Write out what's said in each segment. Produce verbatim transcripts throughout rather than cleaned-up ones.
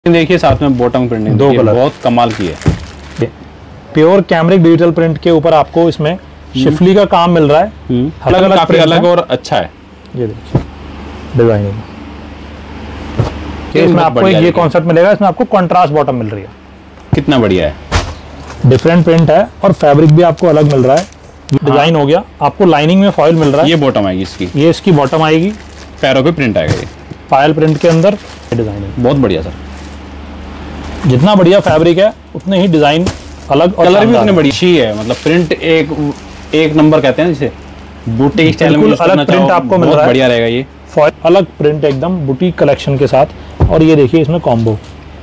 देखिए साथ में बॉटम प्रिंटिंग दो कलर बहुत कमाल की है। प्योर कैमरिक डिजिटल प्रिंट के ऊपर आपको इसमें शिफली का काम मिल रहा है। अलग अलग काफी अलग और अच्छा है। ये देखिए डिजाइनिंग, इसमें आपको एक ये कॉन्सेप्ट मिलेगा। इसमें आपको कंट्रास्ट बॉटम मिल रही है, कितना बढ़िया है। डिफरेंट प्रिंट है और फैब्रिक भी आपको अलग मिल रहा है। डिजाइन हो गया, आपको लाइनिंग में फॉइल मिल रहा है। ये बॉटम आएगी इसकी, ये इसकी बॉटम आएगी, पैरों पे प्रिंट आएगा। ये पायल प्रिंट के अंदर डिजाइनिंग बहुत बढ़िया सर। जितना बढ़िया फैब्रिक है उतने ही डिजाइन अलग और कलर भी उतने बढ़िया ही है। मतलब प्रिंट एक एक नंबर कहते हैं जिसे बूटी की स्टाइल में अलग प्रिंट आपको मिल रहा है। बढ़िया रहेगा ये फॉइल अलग प्रिंट एकदम बुटीक कलेक्शन के साथ। और ये देखिए इसमें कॉम्बो,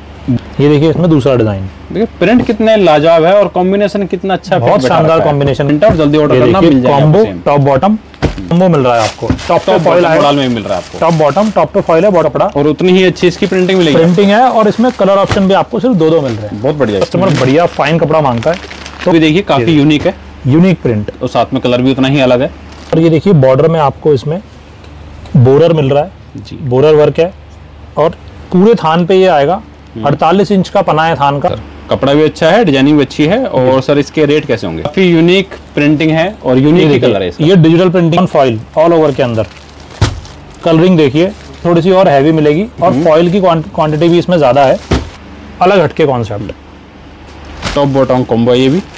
ये देखिए इसमें दूसरा डिजाइन। देखिए प्रिंट कितने लाजवाब है और कॉम्बिनेशन कितना अच्छा, बहुत शानदार कॉम्बिनेशन। और जल्दी ऑर्डर करना मिल जाएगा। कॉम्बो टॉप बॉटम कॉम्बो मिल रहा है आपको। टॉप पे फॉइल मॉडल में मिल रहा है आपको। टॉप बॉटम, टॉप पे फॉइल है, बॉटम कपड़ा और उतनी ही अच्छी इसकी प्रिंटिंग मिलेगी। प्रिंटिंग है और इसमें कलर ऑप्शन भी आपको सिर्फ दो दो मिल रहे हैं। बहुत बढ़िया, कस्टमर बढ़िया फाइन कपड़ा मांगता है तो भी देखिए काफी यूनिक है, यूनिक प्रिंट और साथ में कलर भी उतना ही अलग है। और ये देखिए बॉर्डर में आपको इसमें बोरर मिल रहा है जी, बोरर वर्क है। और पूरे थान पे ये आएगा। अड़तालीस इंच का पना है थान का। कपड़ा भी अच्छा है, डिजाइनिंग भी अच्छी है। और सर इसके रेट कैसे होंगे? काफी यूनिक प्रिंटिंग है और यूनिक कलर है इसका। ये digital printing foil all over के अंदर। कलरिंग देखिए थोड़ी सी और हैवी मिलेगी और फॉइल की क्वांटिटी भी इसमें ज्यादा है। अलग हटके कॉन्सेप्ट। टॉप बॉटम कॉम्बो ये भी।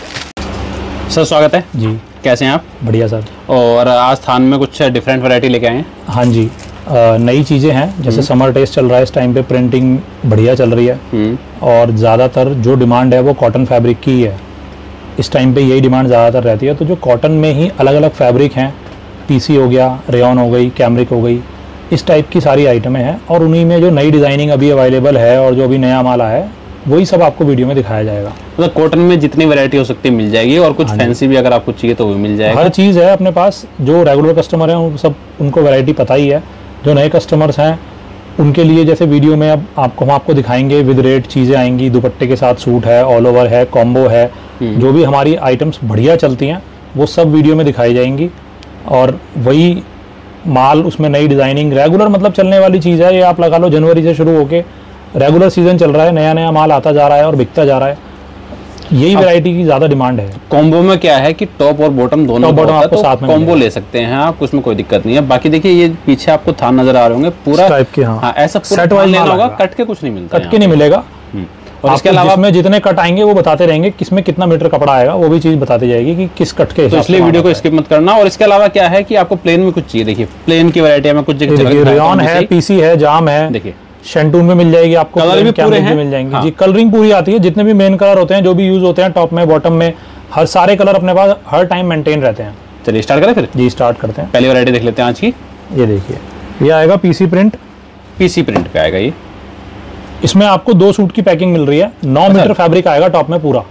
सर स्वागत है जी, कैसे हैं आप? बढ़िया सर। और आज थान में कुछ डिफरेंट वैरायटी लेके आए हैं? हाँ जी, नई चीज़ें हैं। जैसे समर टेस्ट चल रहा है, इस टाइम पे प्रिंटिंग बढ़िया चल रही है और ज़्यादातर जो डिमांड है वो कॉटन फैब्रिक की ही है। इस टाइम पे यही डिमांड ज़्यादातर रहती है। तो जो कॉटन में ही अलग अलग फैब्रिक हैं, टीसी हो गया, रेयॉन हो गई, कैमरिक हो गई, इस टाइप की सारी आइटमें हैं। और उन्हीं में जो नई डिज़ाइनिंग अभी अवेलेबल है और जो अभी नया माल आया है वही सब आपको वीडियो में दिखाया जाएगा। मतलब कॉटन में जितनी वैरायटी हो सकती है मिल जाएगी और कुछ फैंसी भी अगर आपको चाहिए तो वो मिल जाएगा। हर चीज़ है अपने पास। जो रेगुलर कस्टमर हैं वो सब उनको वैरायटी पता ही है। जो नए कस्टमर्स हैं उनके लिए जैसे वीडियो में अब आपको हम आपको दिखाएंगे विद रेट चीज़ें आएंगी। दुपट्टे के साथ सूट है, ऑल ओवर है, कॉम्बो है। जो भी हमारी आइटम्स बढ़िया चलती हैं वो सब वीडियो में दिखाई जाएंगी। और वही माल उसमें नई डिज़ाइनिंग रेगुलर मतलब चलने वाली चीज़ है। ये आप लगा लो जनवरी से शुरू होके रेगुलर सीजन चल रहा है, नया नया माल आता जा रहा है और बिकता जा रहा है। यही वैरायटी की ज्यादा डिमांड है। कॉम्बो में क्या है कि टॉप और बॉटम दोनों बॉटम आपको तो साथ में कॉम्बो ले सकते हैं आप, उसमें कोई दिक्कत नहीं है। बाकी देखिए ये पीछे आपको थान नजर आ रहे होंगे पूरा टाइप के। हाँ, हाँ ऐसा सेट वाइज लेना होगा, कट के कुछ नहीं मिलता, कट के नहीं मिलेगा। और इसके अलावा में जितने कट आएंगे वो बताते रहेंगे, किसमें कितना मीटर कपड़ा आएगा वो भी चीज बताती जाएगी कि किस कट के। तो इसलिए वीडियो को स्किप मत करना। और इसके अलावा क्या है कि आपको प्लेन में कुछ चाहिए, देखिए प्लेन की वैरायटी में कुछ जगह रेयॉन है, पीसी है, जाम है, देखिए शेंटून में मिल जाएगी आपको। कलर भी पूरे हैं, मिल जाएंगे जी। कलरिंग पूरी आती है। जितने भी मेन कलर होते हैं जो भी यूज होते हैं टॉप में बॉटम में, हर सारे कलर अपने पास हर टाइम मेंटेन रहते हैं। चलिए स्टार्ट करें फिर। जी स्टार्ट करते हैं। पहली वैरायटी देख लेते हैं आज की। ये देखिए ये आएगा पीसी प्रिंट। पीसी प्रिंट पे आएगा ये। इसमें आपको दो सूट की पैकिंग मिल रही है। नौ मीटर फैब्रिक आएगा टॉप में पूरा।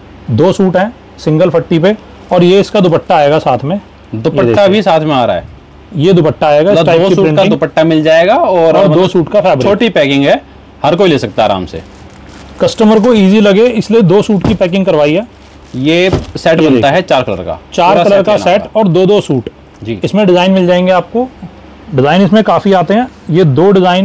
दो सूट हैं सिंगल फट्टी पे। और ये इसका दुपट्टा आएगा साथ में। दुपट्टा भी साथ में आ रहा है। ये दुपट्टा आएगा, दो सूट का दुपट्टा मिल जाएगा और, और दो सूट का फैब्रिक। छोटी पैकिंग है, हर कोई ले सकता है आराम से। कस्टमर को इजी लगे इसलिए दो सूट की पैकिंग करवाई है। ये सेट बनता है चार कलर का, चार कलर का सेट और दो दो सूट जी। इसमें डिजाइन मिल जाएंगे आपको। डिजाइन इसमें काफी आते हैं। ये दो डिजाइन,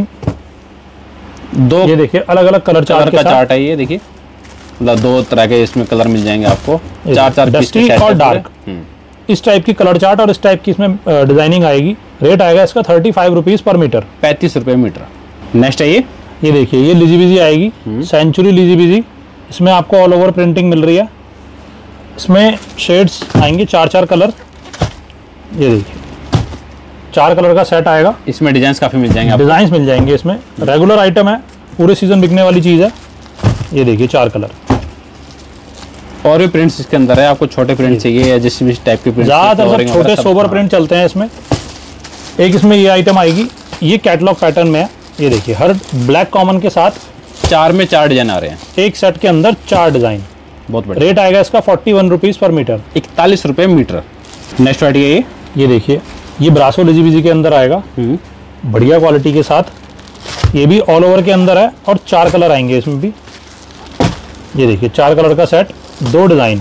दो ये देखिए अलग अलग कलर चार्ट का चार्ट है। ये देखिए मतलब दो तरह के इसमें कलर मिल जाएंगे आपको। चार चार डस्टी और डार्क, इस टाइप की कलर चार्ट और इस टाइप की इसमें डिजाइनिंग आएगी। रेट आएगा इसका thirty five rupees per metre, पैंतीस रुपए मीटर। नेक्स्ट है ये ये देखिए ये लिजी बिजी आएगी, सेंचुरी लिजी बिजी। इसमें आपको ऑल ओवर प्रिंटिंग मिल रही है। इसमें शेड्स आएंगे चार चार कलर। ये देखिए चार कलर का सेट आएगा। इसमें डिजाइन्स काफी मिल जाएंगे, डिजाइन्स मिल जाएंगे। इसमें रेगुलर आइटम है, पूरे सीजन बिकने वाली चीज है। ये देखिए चार कलर और भी प्रिंट्स इसके अंदर है। आपको छोटे प्रिंट चाहिए या जिस भी टाइप के प्रिंट, ज्यादातर सब छोटे सोबर प्रिंट चलते हैं इसमें। एक इसमें ये आइटम आएगी, ये कैटलॉग पैटर्न में है। ये देखिए हर ब्लैक कॉमन के साथ चार में चार डिजाइन आ रहे हैं। एक सेट के अंदर चार डिजाइन। बहुत बढ़िया। रेट आएगा इसका forty one rupees per metre, इकतालीस रुपए मीटर। नेक्स्ट वैरायटी है ये ये देखिए ये ब्रासो लिजी बिजी के अंदर आएगा, बढ़िया क्वालिटी के साथ। ये भी ऑल ओवर के अंदर है और चार कलर आएंगे इसमें भी। ये देखिए चार कलर का सेट, दो डिजाइन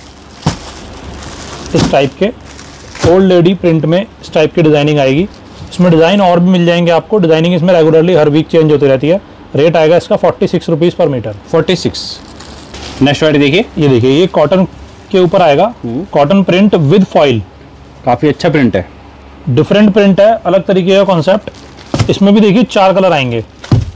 इस टाइप के। ओल्ड लेडी प्रिंट में इस टाइप की डिजाइनिंग आएगी। इसमें डिजाइन और भी मिल जाएंगे आपको। डिजाइनिंग इसमें रेगुलरली हर वीक चेंज होती रहती है। रेट आएगा इसका फोर्टी सिक्स रुपीज़ पर metre. Forty six. Next variety देखिए, ये देखिए ये कॉटन के ऊपर आएगा, कॉटन प्रिंट विद फॉइल। काफ़ी अच्छा प्रिंट है, डिफरेंट प्रिंट है, अलग तरीके का कॉन्सेप्ट। इसमें भी देखिए चार कलर आएंगे,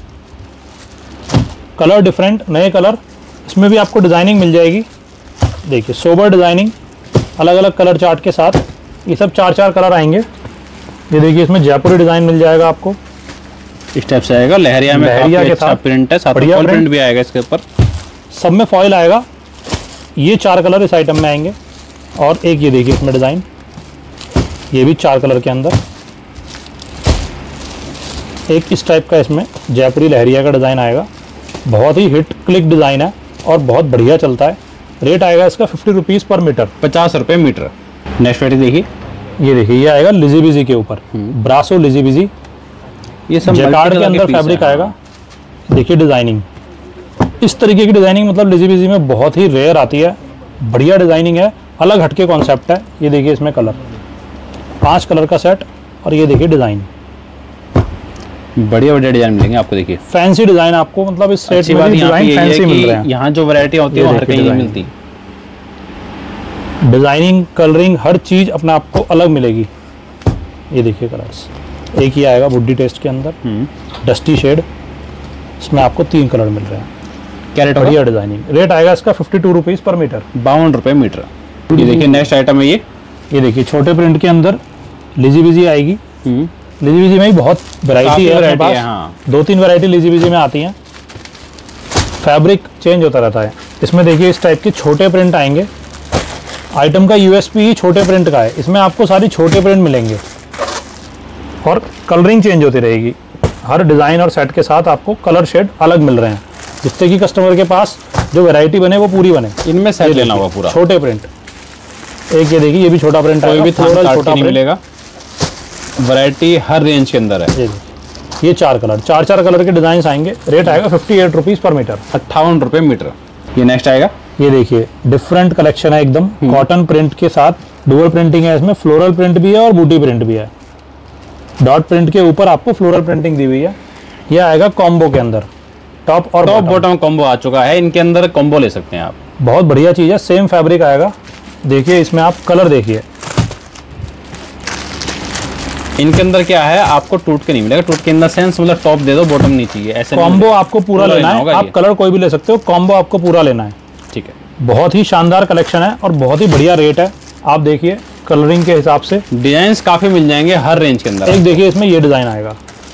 कलर डिफरेंट, नए कलर। इसमें भी आपको डिज़ाइनिंग मिल जाएगी। देखिए सोबर डिज़ाइनिंग, अलग अलग कलर चार्ट के साथ, ये सब चार चार कलर आएंगे। ये देखिए इसमें जयपुरी डिज़ाइन मिल जाएगा आपको, इस टाइप से आएगा। लहरिया में लहरिया काफी के अच्छा साथ प्रिंट है, साथ में बढ़िया फॉल प्रिंट प्रिंट भी आएगा इसके ऊपर। सब में फॉइल आएगा। ये चार कलर इस आइटम में आएंगे, और एक ये देखिए इसमें डिज़ाइन, ये भी चार कलर के अंदर। एक इस टाइप का इसमें जयपुरी लहरिया का डिज़ाइन आएगा, बहुत ही हिट क्लिक डिज़ाइन है और बहुत बढ़िया चलता है। रेट आएगा इसका फिफ्टी रुपीज़ पर मीटर, पचास रुपये मीटर। नेक्स्ट वैरायटी देखिए, ये देखिए ये आएगा लिजी बिजी के ऊपर, ब्रासो लिजी बिजी, ये सब जैकार्ड के अंदर फैब्रिक आएगा। देखिए डिज़ाइनिंग, इस तरीके की डिज़ाइनिंग मतलब लिजी बिजी में बहुत ही रेयर आती है। बढ़िया डिज़ाइनिंग है, अलग हटके कॉन्सेप्ट है। ये देखिए इसमें कलर, पांच कलर का सेट, और ये देखिए डिज़ाइन, बढ़िया बढ़िया डिजाइन मिलेंगे आपको। देखिए फैंसी डिज़ाइन आपको, मतलब इस रेट अच्छी में बात भी यहाँ पे डिज़ाइन यही है फैंसी मिल रहे हैं। कि यहाँ जो वैरायटी होती है ये वो हर देखिए कहीं नहीं डिज़ाइन। मिलती। डिज़ाइनिंग, कलरिंग, हर चीज़ अपने आपको अलग मिलेगी। ये देखिए कलर्स, एक ही आएगा वुडी टेस्ट के अंदर, डस्टी शेड। इसमें आपको तीन कलर मिल रहे हैं। कैरेट बढ़िया डिज़ाइनिंग। रेट आएगा इसका फिफ्टी टू रुपीज़ पर मीटर, बावन रुपये मीटर। ये देखिए नेक्स्ट आइटम है ये ये देखिए छोटे प्रिंट के अंदर लिजी बिजी आएगी। लिजी बिजी में ही बहुत वैरायटी है अपने पास, हाँ। दो तीन वैरायटी लिजी बिजी में आती हैं। फैब्रिक चेंज होता रहता है। इसमें देखिए इस टाइप के छोटे प्रिंट आएंगे। आइटम का यूएसपी ही छोटे प्रिंट का है, इसमें आपको सारी छोटे प्रिंट मिलेंगे और कलरिंग चेंज होती रहेगी। हर डिज़ाइन और सेट के साथ आपको कलर शेड अलग मिल रहे हैं, जिससे कि कस्टमर के पास जो वैरायटी बने वो पूरी बने। इनमें सेट लेना होगा पूरा, छोटे प्रिंट। एक ये देखिए ये भी छोटा प्रिंट कोई भी फ्लोरल छोटा नहीं मिलेगा। वैरायटी हर रेंज के अंदर है। ये ये चार कलर, चार चार कलर के डिजाइन आएंगे। रेट आएगा फिफ्टी एट रुपीज़ पर मीटर, अट्ठावन रुपये मीटर। ये नेक्स्ट आएगा, ये देखिए डिफरेंट कलेक्शन है एकदम, कॉटन प्रिंट के साथ डुअल प्रिंटिंग है। इसमें फ्लोरल प्रिंट भी है और बूटी प्रिंट भी है। डॉट प्रिंट के ऊपर आपको फ्लोरल प्रिंटिंग दी हुई है। ये आएगा कॉम्बो के अंदर, टॉप और टॉप बॉटम कॉम्बो आ चुका है। इनके अंदर कॉम्बो ले सकते हैं आप, बहुत बढ़िया चीज़ है। सेम फैब्रिक आएगा। देखिए इसमें आप कलर देखिए, इनके अंदर क्या है आपको टूट के नहीं मिलेगा। टूट के इन द सेंस मतलब टॉप दे दो बॉटम नहीं चाहिए, ऐसे कॉम्बो आपको पूरा लेना है। आप कलर कोई भी ले सकते हो, कॉम्बो आपको पूरा लेना है। ठीक है, बहुत ही शानदार कलेक्शन है और बहुत ही बढ़िया रेट है। आप देखिए कलरिंग के हिसाब से डिजाइन्स काफी मिल जाएंगे हर रेंज के अंदर। एक देखिए इसमें ये डिजाइन आएगा,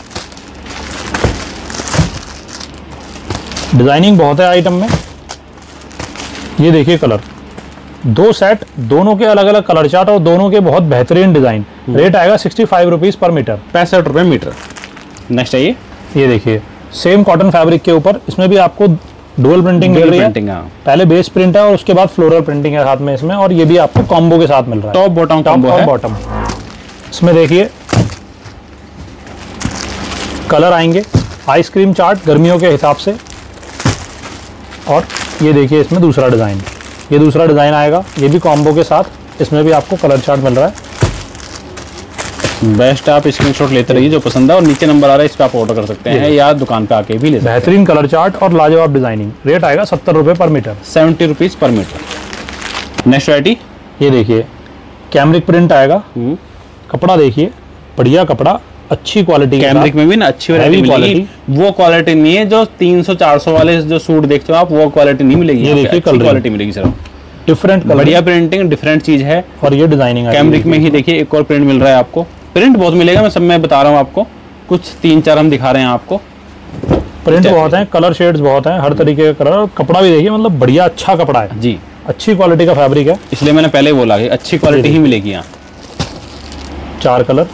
डिजाइनिंग बहुत है आइटम में। ये देखिए कलर, दो सेट, दोनों के अलग अलग कलर चार्ट और दोनों के बहुत बेहतरीन डिजाइन। रेट आएगा सिक्सटी फाइव रुपीज़ पर मीटर, पैंसठ रुपये मीटर। नेक्स्ट आइए, ये देखिए सेम कॉटन फैब्रिक के ऊपर, इसमें भी आपको डुअल प्रिंटिंग मिल रही है। पहले बेस प्रिंट है और उसके बाद फ्लोरल प्रिंटिंग है साथ में इसमें, और ये भी आपको कॉम्बो के साथ मिल रहा है। टॉप बॉटम टॉप और बॉटम। इसमें देखिए कलर आएंगे, आइसक्रीम चार्ट गर्मियों के हिसाब से। और ये देखिए इसमें दूसरा डिज़ाइन, ये दूसरा डिज़ाइन आएगा, ये भी कॉम्बो के साथ। इसमें भी आपको कलर चार्ट मिल रहा है। बेस्ट, आप स्क्रीनशॉट लेते रहिए जो पसंद है, और नीचे नंबर आ रहा है, इस पर आप ऑर्डर कर सकते हैं या दुकान पे आके भी ले सकते हैं। बेहतरीन कलर चार्ट और लाजवाब डिजाइनिंग। रेट आएगा सत्तर रुपये पर मीटर, सेवेंटी रुपीज़ पर मीटर। नेक्स्ट वैरायटी, ये देखिए कैमरिक प्रिंट आएगा। कपड़ा देखिए, बढ़िया कपड़ा, अच्छी क्वालिटी। कैमरिक में भी ना अच्छी वैरायटी मिलेगी। वो क्वालिटी नहीं है जो तीन सौ चार सौ वाले जो सूट देखते हो आप, वो क्वालिटी नहीं मिलेगी। ये देखिए अच्छी क्वालिटी मिलेगी सर, डिफरेंट बढ़िया प्रिंटिंग, डिफरेंट चीज है। और ये डिजाइनिंग कैमरिक में ही देखिए एक और प्रिंट मिल रहा है आपको। प्रिंट बहुत मिलेगा, मैं सब में बता रहा हूँ आपको, कुछ तीन चार हम दिखा रहे हैं आपको। प्रिंट बहुत है, कलर शेड्स बहुत हैं, हर तरीके का कलर। कपड़ा भी देखिए, मतलब बढ़िया अच्छा कपड़ा है जी, अच्छी क्वालिटी का फैब्रिक है। इसलिए मैंने पहले बोला कि अच्छी क्वालिटी ही मिलेगी यहाँ। चार कलर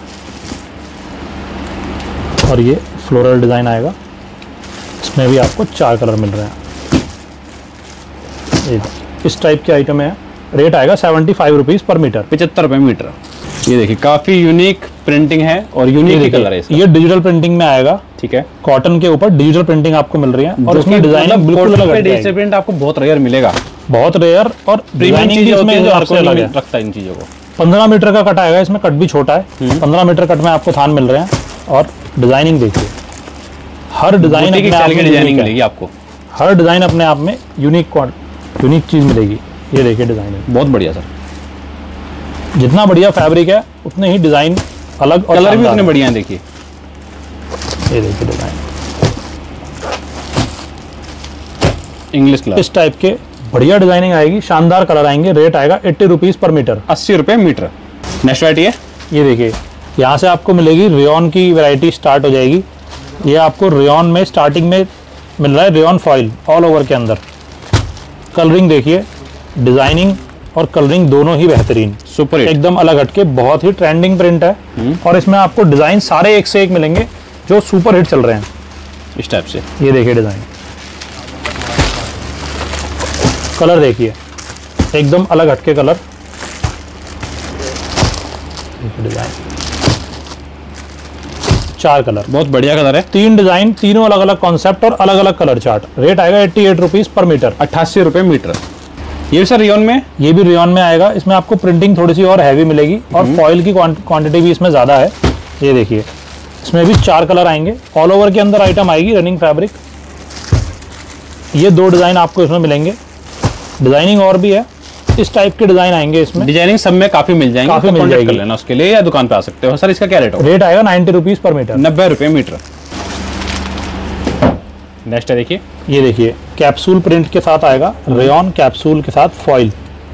और ये फ्लोरल डिजाइन आएगा। इसमें भी आपको चार कलर मिल रहे हैं। ये इस टाइप के आइटम है। रेट आएगा सेवेंटी फाइव रुपीज़ पर मीटर, पचहत्तर रुपये मीटर। ये देखिए काफी यूनिक प्रिंटिंग है और यूनिक कलर है इसका। ये डिजिटल प्रिंटिंग में आएगा। ठीक है, कॉटन के ऊपर डिजिटल प्रिंटिंग आपको मिल रही है और उसमें डिजाइनिंग बिल्कुल अलग है। डिजिटल प्रिंट आपको बहुत रेयर मिलेगा, बहुत रेयर, और डिजाइनिंग भी इसमें जो आपसे अलग है। रखता है इन चीजों को। पंद्रह मीटर का कट आएगा, इसमें कट भी छोटा है। पंद्रह मीटर कट में आपको थान मिल रहे हैं। और डिजाइनिंग देखिए, हर डिजाइन की स्टाइल की डिजाइनिंग मिलेगी आपको, हर डिजाइन अपने आप में यूनिक यूनिक चीज मिलेगी। ये देखिए डिजाइन बहुत बढ़िया सर, जितना बढ़िया फैब्रिक है उतने ही डिजाइन अलग और कलर भी उतने बढ़िया हैं। देखिए ये देखिए डिजाइन इंग्लिश कलर, इस टाइप के बढ़िया डिजाइनिंग आएगी, शानदार कलर आएंगे। रेट आएगा एट्टी रुपीज पर मीटर, अस्सी रुपए मीटर। नेक्स्ट वैरायटी है, ये देखिए यहाँ से आपको मिलेगी रेयॉन की वैरायटी स्टार्ट हो जाएगी। ये आपको रेयॉन में स्टार्टिंग में मिल रहा है, रेयॉन फॉइल ऑल ओवर के अंदर। कलरिंग देखिए, डिजाइनिंग और कलरिंग दोनों ही बेहतरीन, सुपर एकदम अलग हटके, बहुत ही ट्रेंडिंग प्रिंट है। और इसमें आपको डिजाइन सारे एक से एक मिलेंगे जो सुपर हिट चल रहे हैं इस टाइप से। ये देखिए डिजाइन, कलर देखिए एकदम अलग हटके कलर, डिजाइन चार कलर, बहुत बढ़िया कलर है। तीन डिजाइन, तीनों अलग अलग कॉन्सेप्ट और अलग अलग कलर चार्ट। रेट आएगा eighty eight rupees per metre, अट्ठासी रुपए मीटर। ये भी सर रियोन में, ये भी रेयॉन में आएगा। इसमें आपको प्रिंटिंग थोड़ी सी और हैवी मिलेगी और फॉइल की क्वांटिटी भी इसमें ज़्यादा है। ये देखिए इसमें भी चार कलर आएंगे, ऑल ओवर के अंदर आइटम आएगी, रनिंग फैब्रिक। ये दो डिज़ाइन आपको इसमें मिलेंगे, डिज़ाइनिंग और भी है, इस टाइप के डिज़ाइन आएंगे इसमें। डिजाइनिंग सब में काफ़ी मिल जाएंगे, काफ़ी तो मिल contact जाएगी। कर लेना उसके लिए, या दुकान पे आ सकते हो। सर इसका क्या रेट होगा? रेट आएगा नाइन्टी रुपीज़ पर मीटर, नब्बे रुपए मीटर। नेक्स्ट है देखिए, ये देखिए कैप्सूल प्रिंट के साथ आएगा, रेयॉन कैप्सूल के साथ फॉइल।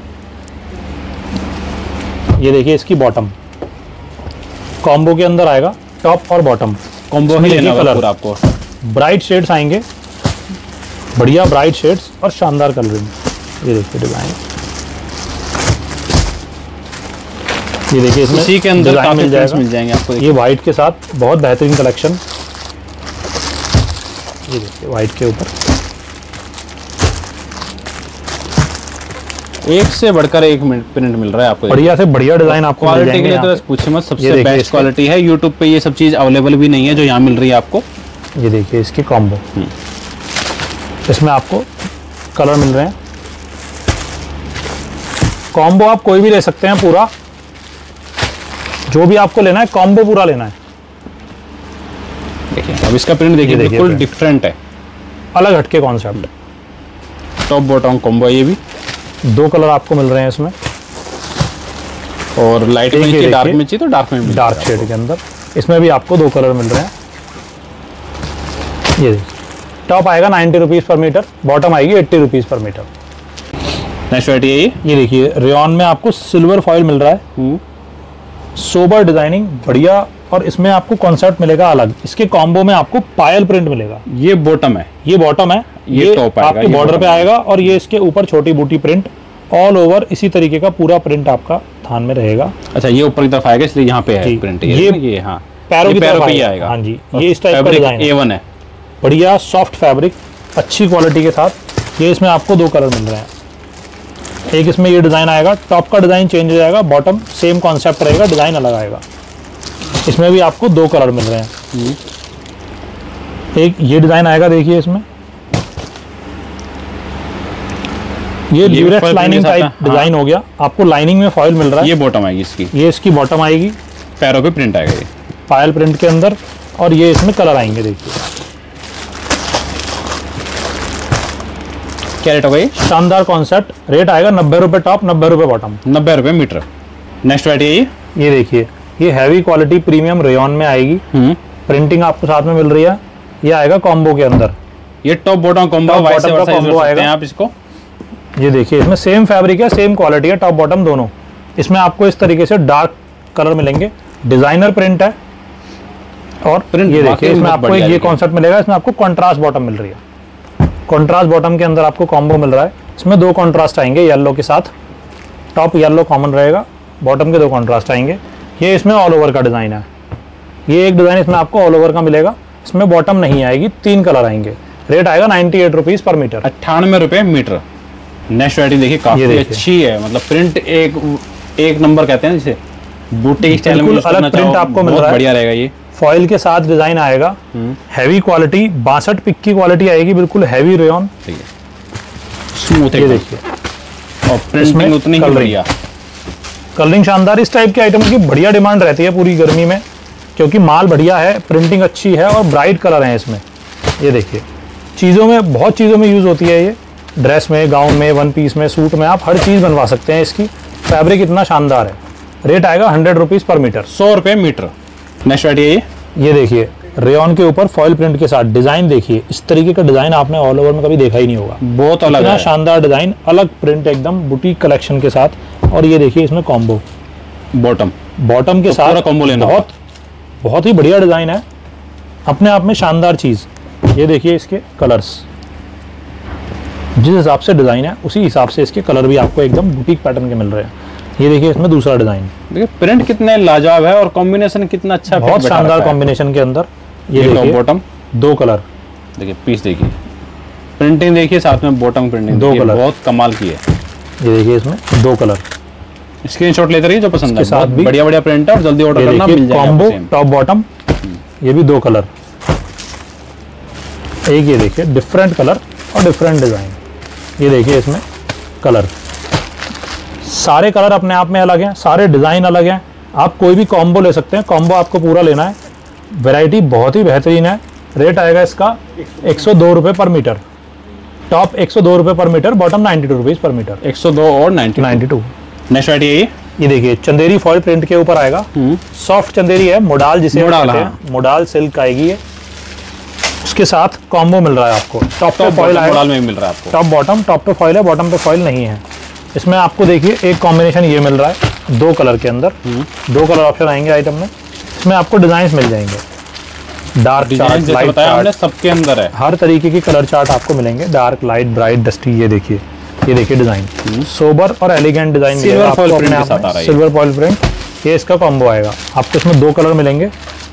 ये देखिए इसकी बॉटम कॉम्बो के अंदर आएगा, टॉप और बॉटम कॉम्बो ही लेना होगा पूरा आपको। ब्राइट शेड्स आएंगे, बढ़िया ब्राइट शेड्स और शानदार कलरिंग। ये देखिए डिजाइन, ये देखिए इसमें इसी के अंदर डिजाइन काफी मिल प्रिंट्स जाएगा। मिल जाएंगे आपको। ये वाइट के साथ बहुत बेहतरीन कलेक्शन, ये देखिए वाइट के ऊपर एक से बढ़कर एक प्रिंट मिल रहा है आपको। बढ़िया से बढ़िया डिजाइन आपको मिल क्वालिटी के जाएंगे लिए तो यहाँ बस पूछे मत, ये सबसे देखिए बेस्ट इसके- क्वालिटी है। यूट्यूब पे ये सब चीज अवेलेबल भी नहीं है जो यहाँ मिल रही है आपको। पे। ये देखिए इसकी कॉम्बो, इसमें आपको कलर मिल रहे हैं। कॉम्बो आप कोई भी ले सकते हैं, पूरा जो भी आपको लेना है कॉम्बो पूरा लेना है। देखिए अब इसका प्रिंट देखिए, ये देखिए बिल्कुल print। डिफरेंट है, अलग हटके कॉन्सेप्ट। टॉप बॉटम कॉम्बो है ये भी। दो कलर आपको मिल रहे हैं इसमें, और लाइट एक में ये चाहिए, डार्क देखिए, में चाहिए तो डार्क में मिल डार्क जाएगा शेड के अंदर। इसमें भी आपको दो कलर मिल रहे हैं। ये देखिए टॉप आएगा नाइन्टी रुपीज़ पर मीटर, बॉटम आएगी एट्टी रुपीज़ पर मीटर। आपको। नेक्स्ट वैरायटी है ये, ये देखिए रेयॉन में आपको सिल्वर फॉइल मिल रहा है, सोबर डिजाइनिंग बढ़िया, और इसमें आपको कॉन्सेप्ट मिलेगा अलग। इसके कॉम्बो में आपको पायल प्रिंट मिलेगा। ये बॉटम है, ये बॉटम है, ये ये top आएगा, आपके ये बॉर्डर bottom पे आएगा, और ये इसके ऊपर छोटी बूटी प्रिंट ऑल ओवर इसी तरीके का पूरा प्रिंट आपका थान में रहेगा। अच्छा ये ऊपर की तरफ आएगा इसलिए यहाँ पे जी, है प्रिंट। ये ये ये हाँ पैरों ये की पैरों तरफ पे ही आएगा। आएगा। हाँ जी, ये इस टाइप का डिजाइन ए है, वन है। बढ़िया सॉफ्ट फैब्रिक, अच्छी क्वालिटी के साथ। ये इसमें आपको दो कलर मिल रहे हैं। एक इसमें ये डिज़ाइन आएगा, टॉप का डिज़ाइन चेंज हो जाएगा, बॉटम सेम कॉन्सेप्ट रहेगा, डिज़ाइन अलग आएगा। इसमें भी आपको दो कलर मिल रहे हैं। एक ये डिज़ाइन आएगा, देखिए इसमें ये ल्यूरेक्स foil लाइनिंग के साथ टाइप ना, डिज़ाइन हो गया, आपको लाइनिंग में फॉइल मिल रहा है। ये बॉटम आएगी इसकी, ये इसकी बॉटम आएगी, पैरों पे प्रिंट आएगा ये। पायल प्रिंट के अंदर, और ये इसमें कलर आएंगे। देखिए क्या रेट होगा ये? शानदार कॉन्सेप्ट। रेट आएगा नब्बे रुपए टॉप, नब्बे रुपए बॉटम, नब्बे रुपए मीटर। नेक्स्ट वैरायटी है ये, ये देखिए ये हैवी क्वालिटी प्रीमियम रेयॉन में आएगी। प्रिंटिंग आपको साथ में मिल रही है। ये आएगा कॉम्बो के अंदर, ये top bottom combo, Top vice bottom का वर्सा यूज combo कर सकते आएगा। हैं आप इसको। ये देखिए इसमें सेम फैब्रिक है, सेम क्वालिटी है, टॉप बॉटम दोनों। इसमें आपको इस तरीके से डार्क कलर मिलेंगे, डिजाइनर प्रिंट है। और Print ये वाकई देखिए इसमें बहुत आपको बढ़िया एक ये लगी। कॉन्सेप्ट मिलेगा। इसमें आपको कॉन्ट्रास्ट बॉटम मिल रही है, कॉन्ट्रास्ट बॉटम के अंदर आपको कॉम्बो मिल रहा है। इसमें दो कॉन्ट्रास्ट आएंगे येलो के साथ, टॉप येलो कॉमन रहेगा, बॉटम के दो कॉन्ट्रास्ट आएंगे। ये इसमें ऑल ओवर का डिज़ाइन है। ये एक डिज़ाइन इसमें आपको ऑल ओवर का मिलेगा, इसमें बॉटम नहीं आएगी, तीन कलर आएंगे। रेट आएगा नाइन्टी एट रुपीज़ पर मीटर, अट्ठानवे रुपए मीटर। नेक्स्ट वैरायटी देखिए, काफी देखिए। अच्छी है, मतलब प्रिंट एक एक नंबर कहते हैं ना जिसे, बूटे की स्टाइल में बिल्कुल यूज करना अलग print चाहो, आपको मिल बहुत रहा है। बढ़िया रहेगा ये। फॉइल के साथ डिज़ाइन आएगा, हैवी क्वालिटी, बासठ पिक की क्वालिटी आएगी, बिल्कुल हैवी रेयॉन। ठीक है, स्मूथ ये एकदम, देखिए और इसमें प्रिंटिंग उतनी ही coloring। बढ़िया। कलरिंग शानदार। इस टाइप के आइटम की बढ़िया डिमांड रहती है पूरी गर्मी में, क्योंकि माल बढ़िया है, प्रिंटिंग अच्छी है और ब्राइट कलर है इसमें। ये देखिए, चीज़ों में बहुत चीज़ों में यूज़ होती है ये, ड्रेस में, गाउन में, वन पीस में, सूट में, आप हर चीज़ बनवा सकते हैं इसकी। फैब्रिक इतना शानदार है। रेट आएगा हंड्रेड रुपीज़ पर मीटर, सौ रुपये मीटर। नेक्स्ट वैरायटी है ये देखिए, रेयॉन के ऊपर फॉइल प्रिंट के साथ डिज़ाइन। देखिए इस तरीके का डिज़ाइन आपने ऑल ओवर में कभी देखा ही नहीं होगा, बहुत अलग इतना है। शानदार डिज़ाइन, अलग प्रिंट एकदम बुटीक कलेक्शन के साथ। और ये देखिए इसमें कॉम्बो बॉटम बॉटम के तो साथ पूरा कॉम्बो लेना बहुत बहुत ही बढ़िया डिज़ाइन है, अपने आप में शानदार चीज़। ये देखिए इसके कलर्स, जिस हिसाब से डिज़ाइन है उसी हिसाब से इसके कलर भी आपको एकदम बुटीक पैटर्न के मिल रहे हैं। ये देखिए इसमें दूसरा डिज़ाइन, देखिए प्रिंट कितने लाजवाब है और कॉम्बिनेशन कितना अच्छा, बहुत शानदार कॉम्बिनेशन के अंदर। ये देखिए बॉटम दो कलर, देखिए पीस देखिए, प्रिंटिंग देखिए, साथ में बॉटम प्रिंटिंग दो कलर बहुत कमाल की है। ये देखिए इसमें दो कलर, स्क्रीनशॉट लेते रहिए जो पसंद है, साथ बहुत भी बढ़िया बढ़िया प्रिंट है और जल्दी ऑर्डर ये करना, मिल देखिए जाएगा कॉम्बो आपको same। टॉप बॉटम, ये भी दो कलर, एक ये देखिए डिफरेंट कलर और डिफरेंट डिज़ाइन। ये देखिए इसमें कलर, सारे कलर अपने आप में अलग हैं, सारे डिज़ाइन अलग हैं। आप कोई भी कॉम्बो ले सकते हैं, कॉम्बो आपको पूरा लेना है। वैरायटी बहुत ही बेहतरीन है। रेट आएगा इसका एक सौ दो रुपये पर मीटर, टॉप एक सौ दो रुपये पर metre, bottom ninety two rupees पर मीटर, एक सौ दो और ninety ninety two. Next variety है ये ये देखिए चंदेरी फॉइल प्रिंट के ऊपर आएगा, सॉफ्ट चंदेरी है, मोडाल जिसे मोडाल, कहते हैं, मोडाल सिल्क आएगी ये। उसके साथ कॉम्बो मिल रहा है आपको, टॉप पे फॉइल आएगा, मॉडल में मिल रहा है आपको, टॉप बॉटम, टॉप पे फॉइल है, बॉटम पे फॉइल नहीं है। इसमें आपको देखिए एक कॉम्बिनेशन ये मिल रहा है दो कलर के अंदर, दो कलर ऑप्शन आएंगे आइटम में। इसमें आपको डिजाइन मिल जाएंगे, डार्क चार्ट, लाइट चार्ट, सबके अंदर है, हर तरीके की कलर चार्ट आपको मिलेंगे, डार्क, लाइट, ब्राइट, डस्टी। ये देखिए, ये देखिए डिजाइन, सोबर और एलिगेंट डिजाइन मिलेगा सिल्वर आपको फॉइल अपने प्रिंट आप के साथ में, आ रहा है। Silver foil print. ये इसका कॉम्बो आएगा, आपको इसमें दो कलर मिलेंगे।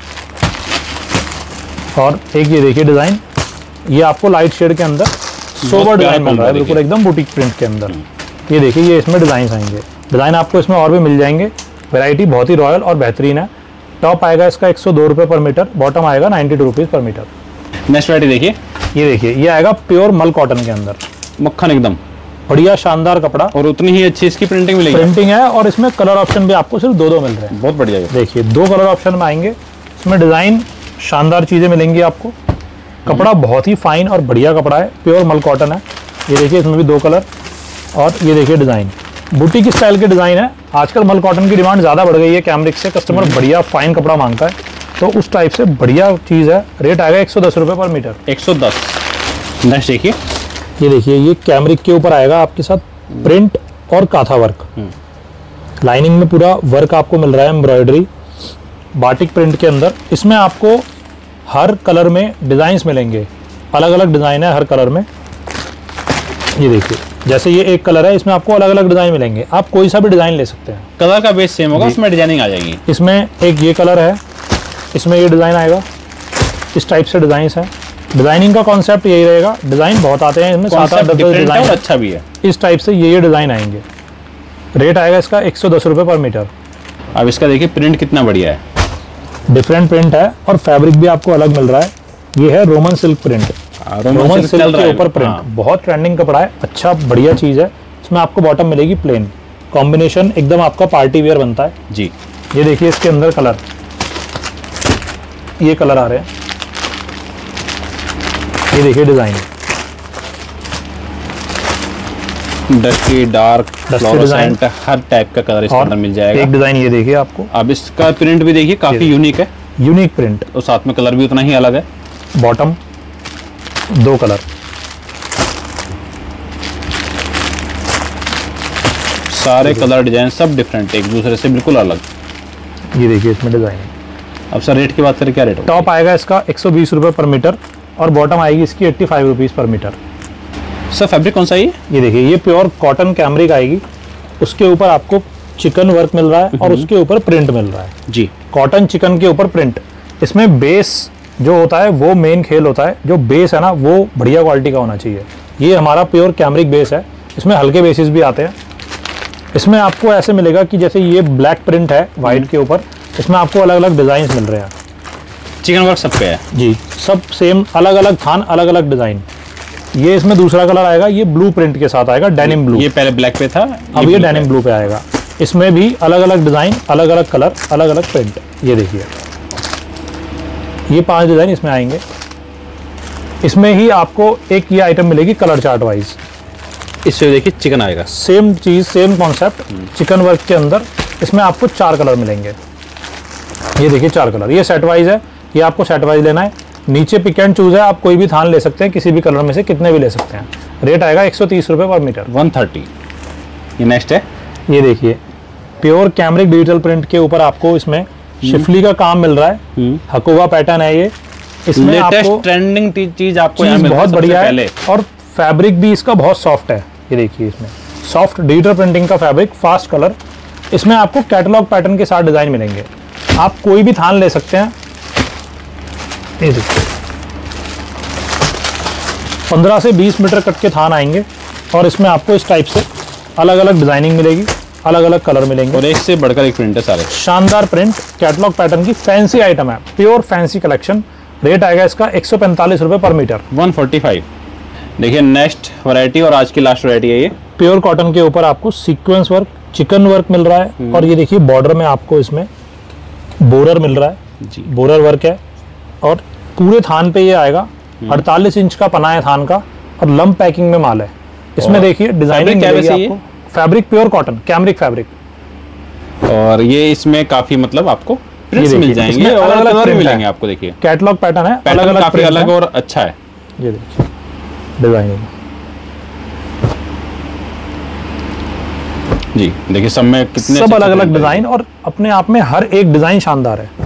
और एक ये देखिए डिजाइन, ये आपको लाइट शेड के अंदर सोबर डिजाइन मिल रहा है, बिल्कुल एकदम बुटीक प्रिंट के अंदर। ये देखिए ये इसमें डिजाइन आएंगे, डिजाइन आपको इसमें और भी मिल जाएंगे। वैरायटी बहुत ही रॉयल और बेहतरीन है। टॉप आएगा इसका एक सौ दो रुपये पर मीटर, बॉटम आएगा नाइन्टी टू रुपीज़ पर मीटर। नेक्स्ट वैरायटी देखिए, ये देखिए ये आएगा प्योर मल कॉटन के अंदर, मक्खन एकदम बढ़िया शानदार कपड़ा, और उतनी ही अच्छी इसकी प्रिंटिंग मिलेगी। प्रिंटिंग है और इसमें कलर ऑप्शन भी आपको सिर्फ दो दो मिल रहे हैं। बहुत बढ़िया है। देखिए दो कलर ऑप्शन में आएंगे, इसमें डिज़ाइन शानदार चीज़ें मिलेंगी आपको। कपड़ा बहुत ही फाइन और बढ़िया कपड़ा है, प्योर मल कॉटन है। ये देखिए इसमें भी दो कलर, और ये देखिए डिज़ाइन बुटीक स्टाइल के डिज़ाइन है। आजकल मल कॉटन की डिमांड ज़्यादा बढ़ गई है कैमरिक से, कस्टमर बढ़िया फाइन कपड़ा मांगता है, तो उस टाइप से बढ़िया चीज़ है। रेट आएगा एक सौ दस रुपये पर मीटर, एक सौ दस। नेक्स्ट देखिए, ये देखिए ये कैमरिक के ऊपर आएगा आपके साथ प्रिंट और काथा वर्क, लाइनिंग में पूरा वर्क आपको मिल रहा है, एम्ब्रॉयडरी बाटिक प्रिंट के अंदर। इसमें आपको हर कलर में डिज़ाइंस मिलेंगे, अलग अलग डिज़ाइन है हर कलर में। ये देखिए जैसे ये एक कलर है, इसमें आपको अलग अलग डिज़ाइन मिलेंगे, आप कोई सा भी डिज़ाइन ले सकते हैं। कलर का बेस सेम होगा, उसमें डिजाइनिंग आ जाएगी। इसमें एक ये कलर है, इसमें ये डिज़ाइन आएगा, इस टाइप से डिज़ाइंस है। डिज़ाइनिंग का कॉन्सेप्ट यही रहेगा, डिज़ाइन बहुत आते हैं इसमें, सात आठ दस डिज़ाइन, अच्छा भी है। इस टाइप से ये ये डिज़ाइन आएंगे। रेट आएगा इसका एक सौ दस रुपये पर मीटर। अब इसका देखिए प्रिंट कितना बढ़िया है, डिफरेंट प्रिंट है और फैब्रिक भी आपको अलग मिल रहा है। ये है Roman silk print, Roman silk के ऊपर प्रिंट, बहुत ट्रेंडिंग कपड़ा है, अच्छा बढ़िया चीज़ है। इसमें आपको बॉटम मिलेगी प्लेन, कॉम्बिनेशन एकदम आपका पार्टी वेयर बनता है जी। ये देखिए इसके अंदर कलर, ये कलर आ रहे हैं, ये देखिए डिज़ाइन, डस्टी, डार्क, फ्लोरोसेंट, हर टाइप का कलर इसके अंदर मिल जाएगा। एक डिज़ाइन ये देखिए आपको, अब इसका प्रिंट भी देखिए काफी यूनिक है, यूनिक प्रिंट, और साथ में कलर भी उतना ही अलग है। बॉटम दो कलर, सारे कलर डिजाइन सब डिफरेंट, एक दूसरे से बिल्कुल अलग। ये देखिए इसमें डिज़ाइन। अब सर रेट की बात करें, क्या रेट होगा? टॉप आएगा इसका एक सौ बीस रुपये पर मीटर और बॉटम आएगी इसकी एट्टी फाइव रुपीज़ पर मीटर। सर फैब्रिक कौन सा है ये? ये देखिए ये प्योर कॉटन कैमरिक आएगी, उसके ऊपर आपको चिकन वर्क मिल रहा है और उसके ऊपर प्रिंट मिल रहा है जी। कॉटन चिकन के ऊपर प्रिंट। इसमें बेस जो होता है वो मेन खेल होता है, जो बेस है ना वो बढ़िया क्वालिटी का होना चाहिए। ये हमारा प्योर कैमरिक बेस है, इसमें हल्के बेसिस भी आते हैं। इसमें आपको ऐसे मिलेगा कि जैसे ये ब्लैक प्रिंट है वाइट के ऊपर, इसमें आपको अलग अलग डिज़ाइन मिल रहे हैं। चिकन वर्क सब पे है जी, सब सेम, अलग अलग थान, अलग अलग डिज़ाइन। ये इसमें दूसरा कलर आएगा, ये ब्लू प्रिंट के साथ आएगा, डेनिम ब्लू। ये पहले ब्लैक पे था, अब ये डेनिम ब्लू पे आएगा। इसमें भी अलग अलग डिज़ाइन, अलग अलग कलर, अलग अलग प्रिंट। ये देखिए ये पांच डिज़ाइन इसमें आएंगे। इसमें ही आपको एक ये आइटम मिलेगी कलर चार्ट वाइज। इससे देखिए चिकन आएगा, सेम चीज सेम कॉन्सेप्ट, चिकन वर्क के अंदर इसमें आपको चार कलर मिलेंगे। ये देखिए चार कलर, ये सेट वाइज है, ये आपको सेट वाइज लेना है। नीचे पिक एंड चूज है, आप कोई भी थान ले सकते हैं, किसी भी कलर में से कितने भी ले सकते हैं। रेट आएगा एक सौ तीस रुपये पर मीटर। One thirty. ये नेक्स्ट है, ये देखिए प्योर कैमरिक डिजिटल प्रिंट के ऊपर आपको इसमें शिफली का काम मिल रहा है, हकोबा पैटर्न है ये। इसमें आपको ट्रेंडिंग चीज आपको चीज बहुत बढ़िया है और फैब्रिक भी इसका बहुत सॉफ्ट है। ये देखिए इसमें सॉफ्ट डिजिटल प्रिंटिंग का फैब्रिक, फास्ट कलर। इसमें आपको कैटलॉग पैटर्न के साथ डिजाइन मिलेंगे, आप कोई भी थान ले सकते हैं। ये देखिए पंद्रह से बीस मीटर कट के थान आएंगे और इसमें आपको इस टाइप से अलग अलग डिजाइनिंग मिलेगी, अलग अलग कलर मिलेंगे और एक से बढ़कर एक प्रिंट है सारे। शानदार प्रिंट, कैटलॉग पैटर्न की फैंसी आइटम है, प्योर फैंसी कलेक्शन। रेट आएगा इसका एक सौ पैंतालीस रुपये पर मीटर, वन फोर्टी फाइव। देखिए नेक्स्ट वैरायटी और आज की लास्ट वैरायटी है ये। प्योर कॉटन के ऊपर आपको सीक्वेंस वर्क, चिकन वर्क मिल रहा है और ये देखिए बॉर्डर में आपको इसमें बोरर मिल रहा है जी, बोरर वर्क है और पूरे थान पे ये आएगा। अड़तालीस इंच का पना है थान का और लंब पैकिंग में माल है। इसमें देखिए डिजाइनिंग मिलेगी आपको, fabric pure cotton cambric fabric, और ये इसमें काफी मतलब आपको प्रिंट्स मिल जाएंगे और अलग अलग मिलेंगे आपको। देखिए कैटलॉग पैटर्न है, अलग अलग काफी अलग और अच्छा है। ये देखिए डिजाइनिंग जी, देखिए सब में कितने सब अलग अलग डिजाइन और अपने आप में हर एक डिजाइन शानदार है।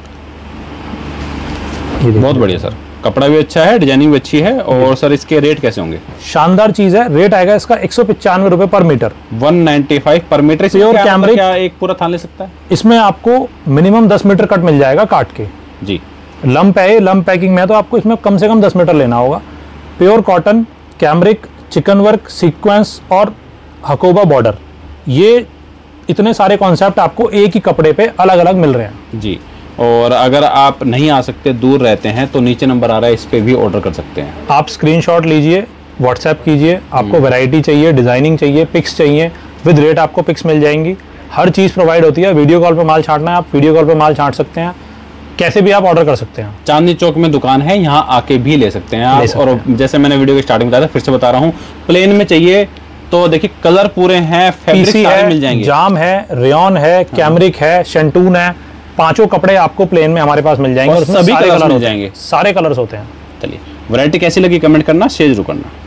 ये बहुत बढ़िया सर, कपड़ा भी अच्छा है, डिजाइनिंग भी अच्छी है। और सर इसके रेट कैसे होंगे? शानदार चीज है, रेट आएगा इसका एक सौ पचानवे रुपए पर मीटर, वन नाइन्टी फाइव पर मीटर। प्योर कैमरिक, क्या एक पूरा थान ले सकता है? इसमें आपको मिनिमम दस मीटर कट मिल जाएगा काट के जी। लंप है, लंप पैकिंग में तो आपको इसमें कम से कम दस मीटर लेना होगा। Pure cotton, cambric, chikan work, sequence और हकोबा बॉर्डर, ये इतने सारे कॉन्सेप्ट आपको एक ही कपड़े पे अलग अलग मिल रहे हैं जी। और अगर आप नहीं आ सकते, दूर रहते हैं, तो नीचे नंबर आ रहा है, इस पे भी ऑर्डर कर सकते हैं। आप स्क्रीनशॉट लीजिए, व्हाट्सएप कीजिए, आपको वैरायटी चाहिए, डिजाइनिंग चाहिए, पिक्स चाहिए, विद रेट आपको पिक्स मिल जाएंगी। हर चीज़ प्रोवाइड होती है। वीडियो कॉल पे माल छांटना है, आप वीडियो कॉल पे माल छांट सकते हैं, कैसे भी आप ऑर्डर कर सकते हैं। चांदनी चौक में दुकान है, यहाँ आके भी ले सकते हैं आप। और जैसे मैंने वीडियो के स्टार्टिंग में बताया था, फिर से बता रहा हूँ, प्लेन में चाहिए तो देखिए कलर पूरे हैं, फैब्रिक सारे मिल जाएंगे, जाम है, रेयन है, कैमरिक है, शेंटून है, पांचों कपड़े आपको प्लेन में हमारे पास मिल जाएंगे और सभी कलर मिल जाएंगे, सारे कलर्स होते हैं। चलिए, वैरायटी कैसी लगी कमेंट करना, शेयर जरूर करना।